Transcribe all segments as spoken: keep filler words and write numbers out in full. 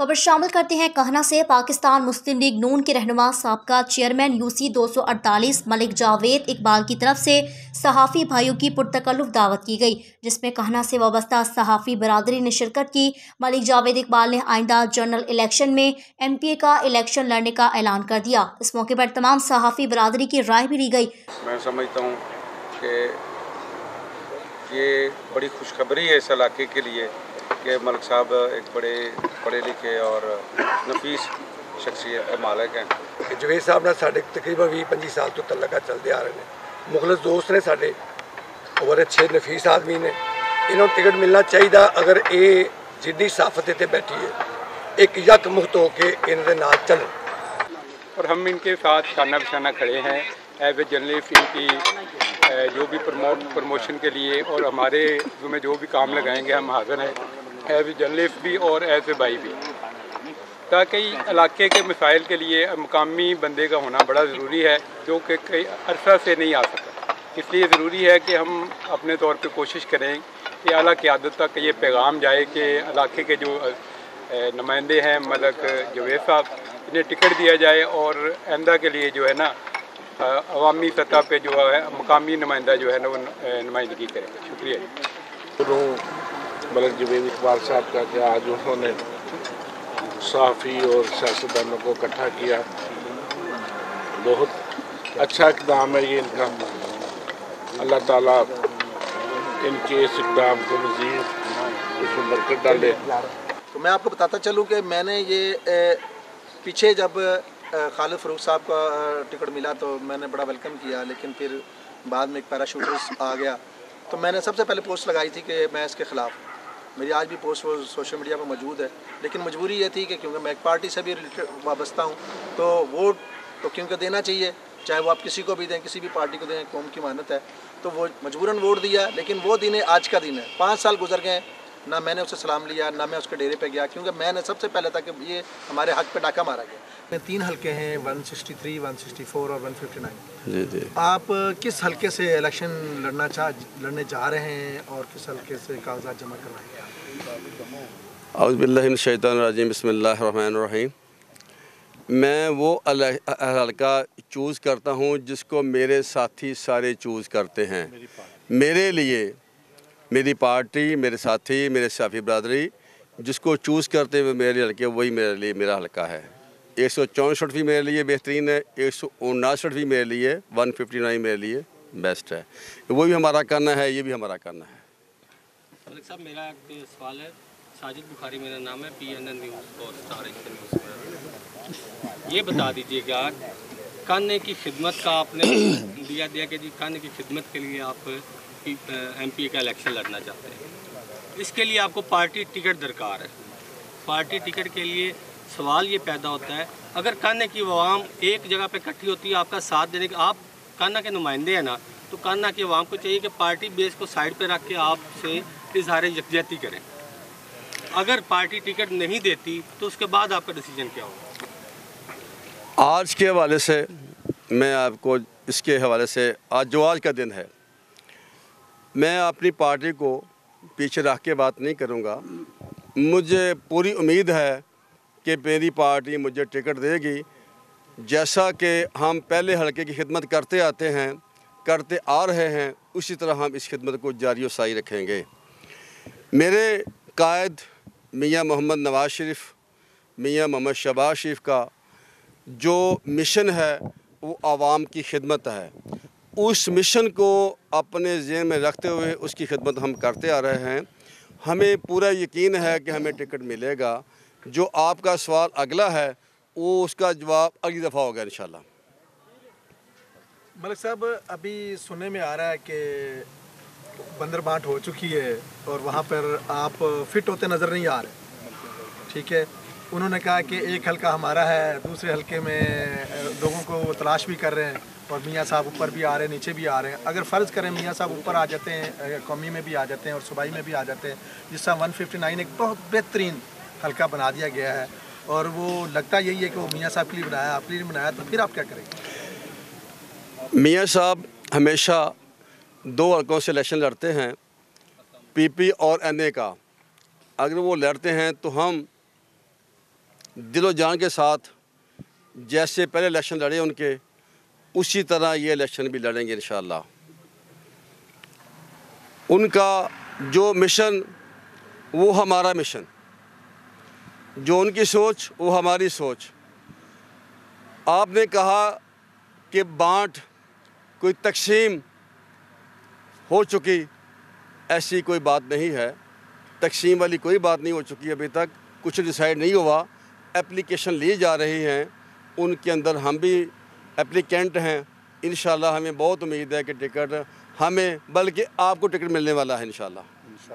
खबर शामिल करते हैं कहना से। पाकिस्तान मुस्लिम लीग नून के रहनुमा साबका चेयरमैन यूसी दो सौ अड़तालीस मलिक जावेद इकबाल की तरफ से सहाफ़ी भाइयों की पुरतकल्लुफ़ दावत की गई, जिसमें कहना से वाबस्ता सहाफ़ी बरादरी ने शिरकत की। मलिक जावेद इकबाल ने आइंदा जनरल इलेक्शन में एम पी ए का इलेक्शन लड़ने का ऐलान कर दिया। इस मौके पर तमाम सहाफ़ी बरादरी की राय भी ली गई। मैं समझता हूँ कि ये बड़ी खुशखबरी है इस इलाके के लिए कि मलिक साहब एक बड़े पढ़े लिखे और नफीस शख्सियत मालिक हैं। जवेद साहब ने साढ़े तकरीबन भी पच्ची साल तो तल्लका चलते आ रहे हैं। मुखलिस दोस्त ने साढ़े और अच्छे नफीस आदमी ने, इन्होंने टिकट मिलना चाहिए। अगर ये जिद्दी साफत इतने बैठी है, एक यक मुक्त होकर इनके नाल चल, और हम इनके साथ शाना बिशाना खड़े हैं एज ए जर्नलिस्ट। इनकी जो भी प्रमोट प्रमोशन के लिए और हमारे में जो भी काम लगाएंगे हम हाजिर हैं एज ए जर्नलिस्ट भी और एज ए भाई भी, ताकि इलाके के मसाइल के लिए मकामी बंदे का होना बड़ा ज़रूरी है जो कि कई अरसा से नहीं आ सका। इसलिए ज़रूरी है कि हम अपने तौर पे कोशिश करें कि आला क़यादत तक ये पैगाम जाए कि इलाके के जो नुमाइंदे हैं मलिक जावेद साहब, इन्हें टिकट दिया जाए और आइंदा के लिए जो है ना अवामी सतह पे जो है मकामी नुमाइंदा जो है ना वो नुमाइंदगी करेगा। शुक्रिया। मलिक जावेद इकबाल साहब का कि आज उन्होंने सहाफ़ी और सियासतदानों को इकट्ठा किया, बहुत अच्छा इक़दाम है ये इनका। अल्लाह ताला इनके इस इक़दाम को मज़ीद उसमें बरकत डाले। तो मैं आपको बताता चलूँ कि मैंने ये पीछे जब खालिद फ़ारूक साहब का टिकट मिला तो मैंने बड़ा वेलकम किया, लेकिन फिर बाद में एक पैराशूटर आ गया तो मैंने सबसे पहले पोस्ट लगाई थी कि मैं इसके ख़िलाफ़। मेरी आज भी पोस्ट वो सोशल मीडिया पर मौजूद है, लेकिन मजबूरी ये थी कि क्योंकि मैं एक पार्टी से भी वाबस्ता हूँ तो वोट तो क्योंकि देना चाहिए, चाहे वो आप किसी को भी दें, किसी भी पार्टी को दें, कौम की मानत है तो वो मजबूरन वोट दिया। लेकिन वो दिन है आज का दिन है। पाँच साल गुजर गए, ना मैंने उसे सलाम लिया, ना मैं उसके डेरे पे गया, क्योंकि मैंने सबसे पहले था कि ये हमारे हक पे डाका मारा गया। तीन हलके हैं, एक सौ तिरसठ, एक सौ चौंसठ और एक सौ उनसठ। जी जी। आप किस हलके से इलेक्शन लड़ना चाह लड़ने जा रहे हैं और किस हलके से कागजात जमा करवाएंगे? औज़ु बिल्लाहि मिनश शैतानिर रजीम, बिस्मिल्लाहिर रहमानिर रहीम। मैं वो हलका चूज़ करता हूँ जिसको मेरे साथी सारे चूज़ करते हैं। मेरे लिए मेरी पार्टी, मेरे साथी, मेरे सहाफ़ी बरादरी जिसको चूज़ करते हुए मेरे लिए हल्के, वही मेरे लिए मेरा हल्का है। एक सौ चौंसठ भी मेरे लिए बेहतरीन है, एक सौ उनासठ भी मेरे लिए, एक सौ उनसठ मेरे लिए बेस्ट है। वो भी हमारा करना है, ये भी हमारा करना है। मलिक साहब, मेरा एक सवाल है। साजिद बुखारी मेरा नाम है, पी एन एन न्यूज़ और स्टार एक्शन न्यूज़ पर। ये बता दीजिएगा, काने की खिदमत का आपने दिया दिया कि जी काने की खिदमत के लिए आप एम पी ए का इलेक्शन लड़ना चाहते हैं, इसके लिए आपको पार्टी टिकट दरकार है। पार्टी टिकट के लिए सवाल ये पैदा होता है, अगर कान्हा की अवाम एक जगह पे इकट्ठी होती है आपका साथ देने के, आप कान्हा के नुमाइंदे हैं ना, तो कान्हा की अवाम को चाहिए कि पार्टी बेस को साइड पे रख के आपसे इज़हार यकजहती करें। अगर पार्टी टिकट नहीं देती तो उसके बाद आपका डिसीजन क्या होगा? आज के हवाले से मैं आपको इसके हवाले से, आज जो आज का दिन है, मैं अपनी पार्टी को पीछे रख के बात नहीं करूँगा। मुझे पूरी उम्मीद है कि मेरी पार्टी मुझे टिकट देगी, जैसा कि हम पहले हलके की खिदमत करते आते हैं, करते आ रहे हैं, उसी तरह हम इस खिदमत को जारी व साई रखेंगे। मेरे कायद मियाँ मोहम्मद नवाज शरीफ, मियाँ मोहम्मद शहबाज शरीफ का जो मिशन है वो आवाम की खिदमत है। उस मिशन को अपने ज़हन में रखते हुए उसकी खिदमत हम करते आ रहे हैं। हमें पूरा यकीन है कि हमें टिकट मिलेगा। जो आपका सवाल अगला है वो उसका जवाब अगली दफ़ा होगा इंशाल्लाह। मलिक साहब, अभी सुनने में आ रहा है कि बंदरबांट हो चुकी है और वहाँ पर आप फिट होते नज़र नहीं आ रहे, ठीक है। उन्होंने कहा कि एक हल्का हमारा है, दूसरे हल्के में लोगों को वो तलाश भी कर रहे हैं और मियाँ साहब ऊपर भी आ रहे हैं, नीचे भी आ रहे हैं। अगर फ़र्ज़ करें मियाँ साहब ऊपर आ जाते हैं, कौमी में भी आ जाते हैं और सूबाई में भी आ जाते हैं, जिस तरह एक सौ उनसठ एक बहुत बेहतरीन हल्का बना दिया गया है और वो लगता यही है कि वो मियाँ साहब के लिए बनाया, आपके लिए बनाया, तो फिर आप क्या करेंगे? मियाँ साहब हमेशा दो हल्कों से इलेक्शन लड़ते हैं, पीपी और एनए का। अगर वो लड़ते हैं तो हम दिलो जान के साथ जैसे पहले इलेक्शन लड़े उनके, उसी तरह ये इलेक्शन भी लड़ेंगे इंशाअल्लाह। उनका जो मिशन वो हमारा मिशन, जो उनकी सोच वो हमारी सोच। आपने कहा कि बांट कोई तकसीम हो चुकी, ऐसी कोई बात नहीं है। तकसीम वाली कोई बात नहीं हो चुकी अभी तक, कुछ डिसाइड नहीं हुआ। एप्लीकेशन ली जा रही हैं, उनके अंदर हम भी एप्लीकेंट हैं। इंशाल्लाह हमें बहुत उम्मीद है कि टिकट हमें, बल्कि आपको टिकट मिलने वाला है इंशाल्लाह।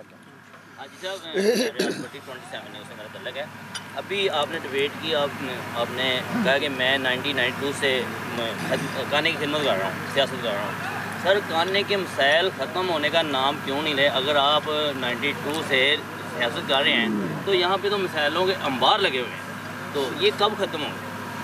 अभी आपने डिबेट की, आपने आपने कहा कि मैं नाइनटीन नाइंटी टू से काने की खिदमत कर रहा हूँ, सियासत कर रहा हूँ। सर, काने के मसाइल ख़त्म होने का नाम क्यों नहीं ले? अगर आप नाइंटी टू से सियासत कर रहे हैं तो यहाँ पे तो मसाइलों के अंबार लगे हुए हैं, तो ये कब ख़त्म होंगे?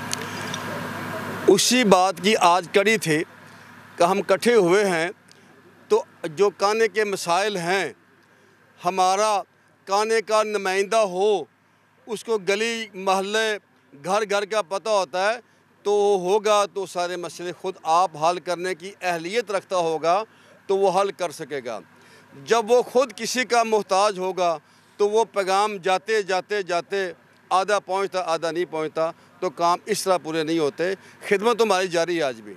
उसी बात की आज कड़ी थी कि हम इकट्ठे हुए हैं, तो जो काने के मसाइल हैं, हमारा काने का नुमाइंदा हो, उसको गली महल्ले घर घर का पता होता है, तो होगा तो सारे मसले ख़ुद आप हल करने की अहलियत रखता होगा तो वो हल कर सकेगा। जब वो ख़ुद किसी का मोहताज होगा तो वो पैगाम जाते जाते जाते आधा पहुंचता आधा नहीं पहुंचता, तो काम इस तरह पूरे नहीं होते। खिदमत हमारी जारी है आज भी।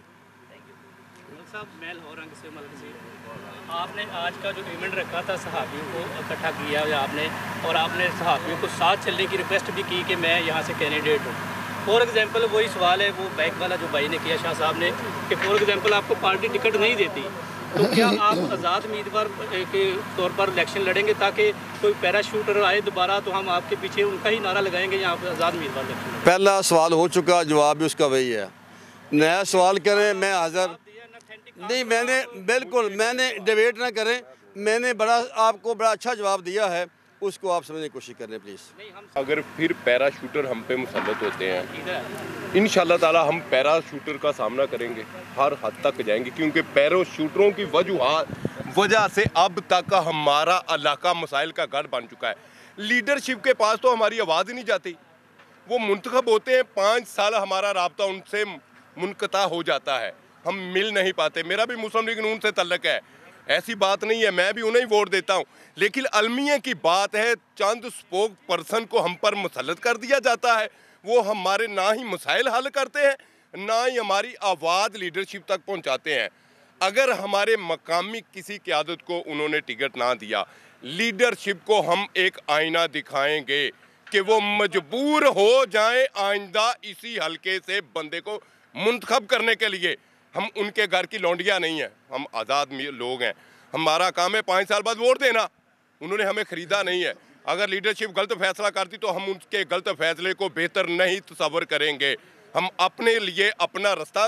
आपने आज का जो इवेंट रखा था, सहाबियों को इकट्ठा किया आपने, और आपने सहाबियों को साथ चलने की रिक्वेस्ट भी की कि मैं यहाँ से कैंडिडेट हूँ। फॉर एग्जांपल वही सवाल है वो बैक वाला जो भाई ने किया, शाह साहब ने, कि फॉर एग्जांपल आपको पार्टी टिकट नहीं देती, तो क्या आप आज़ाद उम्मीदवार के तौर पर इलेक्शन लड़ेंगे ताकि कोई पैराशूटर आए दोबारा तो हम आपके पीछे उनका ही नारा लगाएंगे यहाँ पर आज़ाद उम्मीदवार इलेक्शन? पहला सवाल हो चुका, जवाब भी उसका वही है। नया सवाल करें, मैं हाज़िर नहीं। मैंने बिल्कुल मैंने डिबेट ना करें, मैंने बड़ा आपको बड़ा अच्छा जवाब दिया है, उसको आप समझने की कोशिश करें प्लीज़। अगर फिर पैराशूटर हम पे मुसल्लत होते हैं, इंशाल्लाह ताला हम पैराशूटर का सामना करेंगे, हर हद तक जाएंगे, क्योंकि पैराशूटरों की वजह वजह से अब तक हमारा इलाका मसाइल का गढ़ बन चुका है। लीडरशिप के पास तो हमारी आवाज़ ही नहीं जाती। वो मुंतखब होते हैं, पाँच साल हमारा राब्ता उनसे मुनक़ता हो जाता है, हम मिल नहीं पाते। मेरा भी मुस्लिम लीग नून से तल्लक है, ऐसी बात नहीं है, मैं भी उन्हें ही वोट देता हूँ, लेकिन अलमिया की बात है, चंद स्पोक पर्सन को हम पर मुसल्लत कर दिया जाता है। वो हमारे ना ही मसाइल हल करते हैं, ना ही हमारी आवाज़ लीडरशिप तक पहुँचाते हैं। अगर हमारे मकामी किसी क़यादत को उन्होंने टिकट ना दिया, लीडरशिप को हम एक आईना दिखाएंगे कि वो मजबूर हो जाएं आइंदा इसी हलके से बंदे को मुंतखब करने के लिए। हम उनके घर की लौंडियाँ नहीं हैं, हम आज़ाद लोग हैं। हमारा काम है पाँच साल बाद वोट देना, उन्होंने हमें ख़रीदा नहीं है। अगर लीडरशिप गलत फैसला करती तो हम उनके गलत फैसले को बेहतर नहीं तस्वर करेंगे। हम अपने लिए अपना रास्ता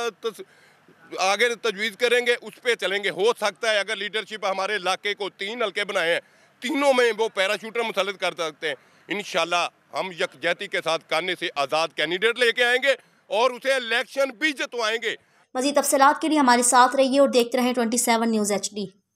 आगे तजवीज़ करेंगे, उस पर चलेंगे। हो सकता है अगर लीडरशिप हमारे इलाके को तीन हल्के बनाए हैं, तीनों में वो पैराशूटर मुसल्लत कर सकते हैं। इंशाल्लाह हम यकजहती के साथ काने से आज़ाद कैंडिडेट लेके आएंगे और उसे इलेक्शन भी जितवाएंगे। मज़ीद तफसीलात के लिए हमारे साथ रहिए और देखते रहें twenty seven news H D.